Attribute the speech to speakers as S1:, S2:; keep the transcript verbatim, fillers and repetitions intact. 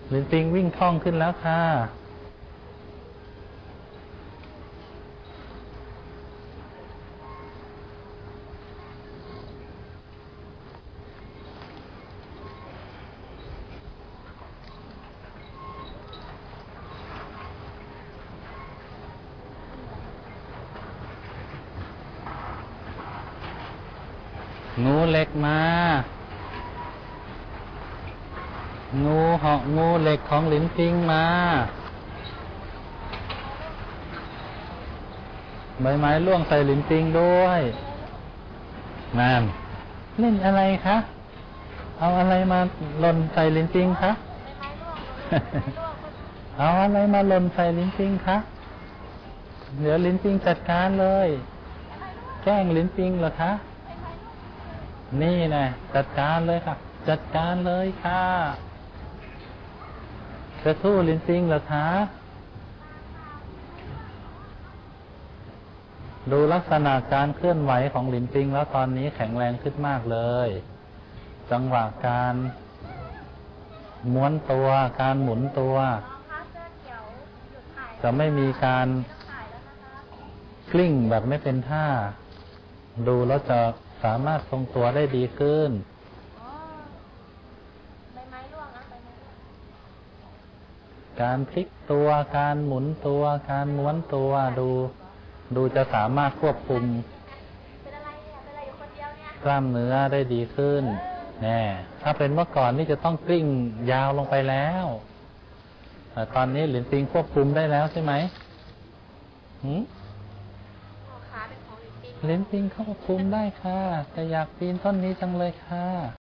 S1: ลินปิงวิ่งคล่องขึ้นแล้วค่ะงูเหล็กมางูเหาะงูเหล็กของหลินปิงมาใบไม้ร่วงใส่หลินปิงด้วยนั่นเล่นอะไรคะเอาอะไรมาหล่นใส่หลินปิงคะเอาอะไรมาหล่นใส่หลินปิงคะเดี๋ยวหลินปิงจัดการเลยแกล้งหลินปิงเหรอคะนี่นะจัดการเลยค่ะจัดการเลยค่ะจะสู้หลินปิงเหรอคะดูลักษณะการเคลื่อนไหวของหลินปิงแล้วตอนนี้แข็งแรงขึ้นมากเลยจังหวะการม้วนตัวการหมุนตัวจะไม่มีการกลิ้งแบบไม่เป็นท่าดูแล้วจะสามารถทรงตัวได้ดีขึ้นการพลิกตัวการหมุนตัวการม้วนตัวดูดูจะสามารถควบคุมกล้ามเนื้อได้ดีขึ้นแน่ถ้าเป็นเมื่อก่อนนี่จะต้องกลิ้งยาวลงไปแล้วแต่ตอนนี้หลินปิงควบคุมได้แล้วใช่ไหมหืมหลินปิงควบคุมได้ค่ะแต่อยากปีนต้นนี้จังเลยค่ะ